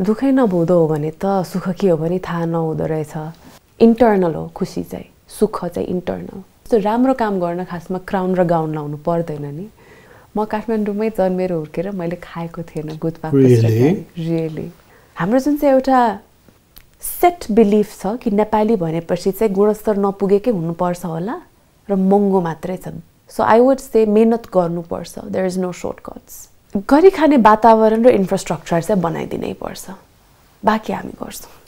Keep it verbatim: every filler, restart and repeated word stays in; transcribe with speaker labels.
Speaker 1: दुःखै नभुँदो हो भने त सुख के हो भने थाहा नहुँदो रहेछ इन्टर्नल हो खुसी चाहिँ सुख चाहिँ इन्टर्नल त्यो राम्रो काम गर्न खासमा क्राउन र गाउन लाउनु पर्दैन नि म काठमाडौँमै जन्मेर हुर्केर मैले खाएको थिएन गुदपाक रियली हाम्रो जुन चाहिँ एउटा सेट बिलिफ छ कि नेपाली भनेपछि चाहिँ गुणस्तर नपुगेकै हुनुपर्छ होला र महँगो मात्रै छ सो आई वुड से मेहनत गर्नुपर्छ देयर इज नो सर्टकट्स गरी खाने वातावरण र इन्फ्रास्ट्रक्चर चाहिँ बनाइदिनै पर्छ बाँकी हामी गर्छौँ